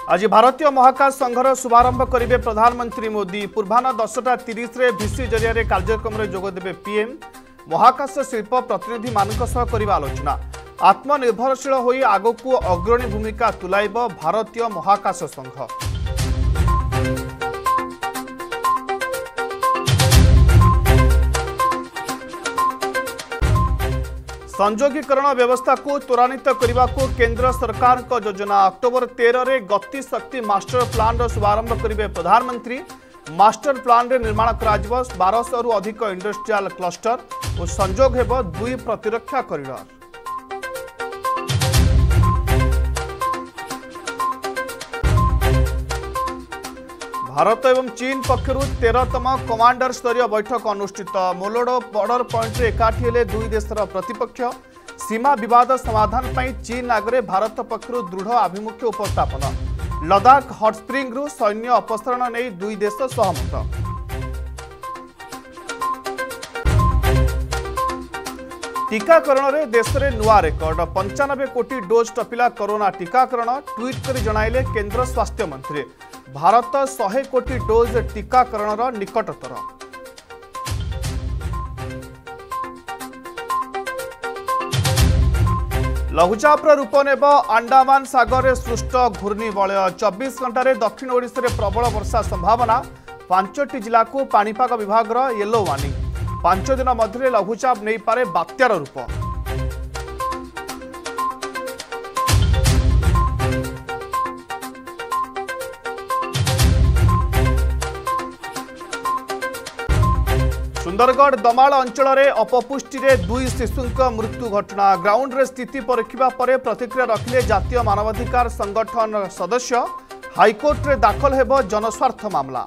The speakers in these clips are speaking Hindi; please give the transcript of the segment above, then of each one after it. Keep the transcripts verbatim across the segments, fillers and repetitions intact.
आज भारतीय महाकाश संघर शुभारंभ करेंगे प्रधानमंत्री मोदी। पूर्वाह दसटा तीस भिसी जरिया कार्यक्रम में जोगदेवे पीएम। महाकाश शिल्प प्रतिनिधि मानक सह करिबा आलोचना। आत्मनिर्भरशील होई आगकू अग्रणी भूमिका तुलाइब भारतीय महाकाश संघ। संजोगीकरण व्यवस्था को त्वरान्वित करने को केंद्र सरकार का योजना। अक्टोबर तेरह रे गति शक्ति मास्टर प्लान रो शुभारंभ करेंगे प्रधानमंत्री। मास्टर प्लान रे निर्माण करा बारह सौ रु अधिक इंडस्ट्रियल क्लस्टर और संजोग हेब दुई प्रतिरक्षा कॉरिडोर। भारत एवं चीन पक्षर तेरहतम कमांडर स्तरीय बैठक अनुष्ठित। मोलोडो बॉर्डर पॉइंट रे एकाठी हेले दुई देशर प्रतिपक्ष। सीमा विवाद समाधान पई चीन आगरे भारत पक्षर दृढ़ आभिमुख्य उपस्थापन। लद्दाख हॉट स्प्रिंग रु सैन्य अपसारण नहीं दुई देश सहमत। टीकाकरण रे देश रे नुआ रेकर्ड। पंचानबे कोटी डोज टपिला कोरोना टीकाकरण। ट्वीट कर जणाइले केंद्र स्वास्थ्य मंत्री। भारत सौ कोटी डोज टीकाकरण निकटतर। लघुचाप रूप नेब अंडमान सागर में सृष्ट घूर्णिबलय। चौबीस घंटे दक्षिण ओडिशा रे प्रबल वर्षा संभावना। पांचटी जिला को पाणीपाग विभाग येलो वार्निंग। पांच दिन मध्य लघुचाप नहीं पारे बात्यार रूप। सुंदरगढ़ दमाल अंचल में अपपुष्टि दुई शिशुं मृत्यु घटना। ग्राउंड रे स्थिति परखिबा परे प्रतिक्रिया रखिले जातीय मानवाधिकार संगठन सदस्य। हाईकोर्ट रे दाखल हेब जनस्वार्थ मामला।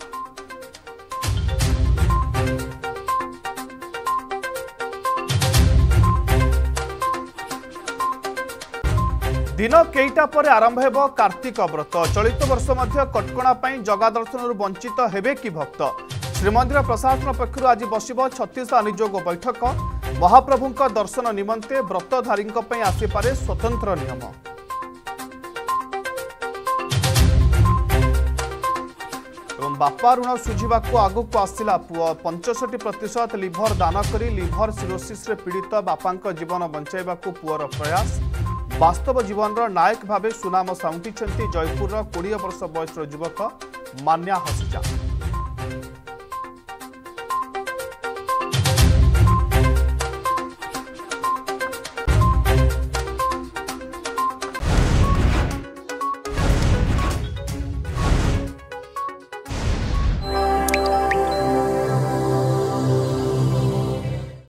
दिन केईटा पर आरंभ हेब कार्तिक व्रत। चलित वर्ष मध्य कटकणा पई जगा दर्शन वंचित हेबे कि भक्त। श्रीमंदिर प्रशासन पक्षर आज बसिब छत्तीस अनियोग बैठक। महाप्रभु दर्शन निमंते व्रतधारी आसीपारे स्वतंत्र नियम। बापा ऋण सुझा आगक आसला पुओ। पंचषठी प्रतिशत लिभर दान करी लिभर सिरोसिस पीड़ित बापा जीवन बंचाइबा पुओर प्रयास। वास्तव जीवन नायक भावे सुनाम साउंटी जयपुर कोड़े वर्ष बयसर युवक मान्या हसिजा।